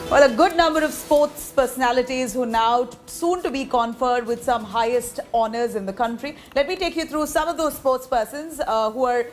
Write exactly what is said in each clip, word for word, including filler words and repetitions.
Well, a good number of sports personalities who now soon to be conferred with some highest honors in the country. Let me take you through some of those sports persons uh, who are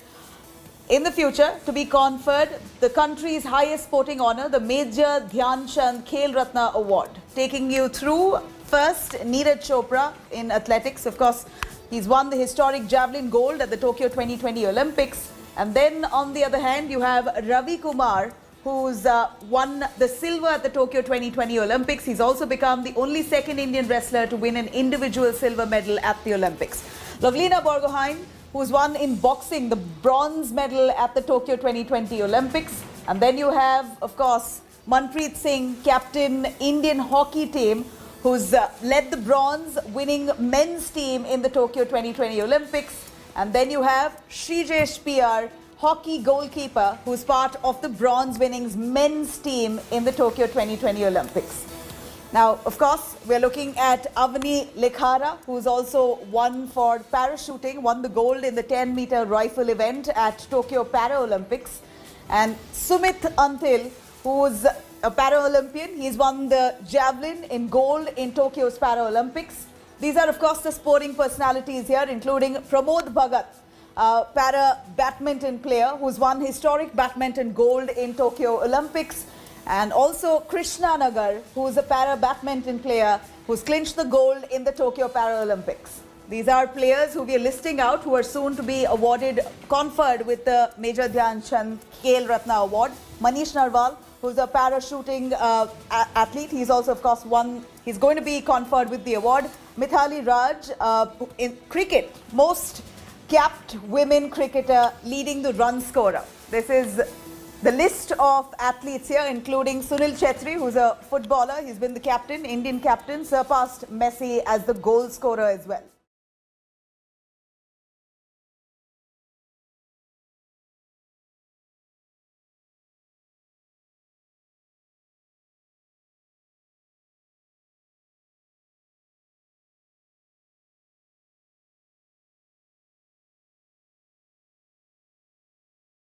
in the future to be conferred the country's highest sporting honor, the Major Dhyan Chand Khel Ratna Award. Taking you through first, Neeraj Chopra in athletics. Of course, he's won the historic javelin gold at the Tokyo twenty twenty Olympics. And then on the other hand, you have Ravi Kumar, who's uh, won the silver at the Tokyo twenty twenty Olympics. He's also become the only second Indian wrestler to win an individual silver medal at the Olympics. Lovlina Borgohain, who's won in boxing the bronze medal at the Tokyo twenty twenty Olympics. And then you have, of course, Manpreet Singh, captain Indian hockey team, who's uh, led the bronze winning men's team in the Tokyo twenty twenty Olympics. And then you have Shrijesh P R, hockey goalkeeper, who's part of the bronze winnings men's team in the Tokyo twenty twenty Olympics. Now, of course, we're looking at Avani Lekhara, who's also won for parachuting, won the gold in the ten meter rifle event at Tokyo Paralympics. And Sumit Antil, who's a Paralympian, he's won the javelin in gold in Tokyo's Paralympics. These are, of course, the sporting personalities here, including Pramod Bhagat, Uh, para badminton player who's won historic badminton gold in Tokyo Olympics, and also Krishna Nagar, who's a para badminton player who's clinched the gold in the Tokyo Paralympics. These are players who we are listing out who are soon to be awarded, conferred with the Major Dhyan Chand Khel Ratna Award. Manish Narwal, who's a parachuting uh, athlete, he's also, of course, won. He's going to be conferred with the award. Mithali Raj, uh, in cricket, most capped women cricketer leading the run scorer. This is the list of athletes here, including Sunil Chhetri, who's a footballer. He's been the captain, Indian captain, surpassed Messi as the goal scorer as well.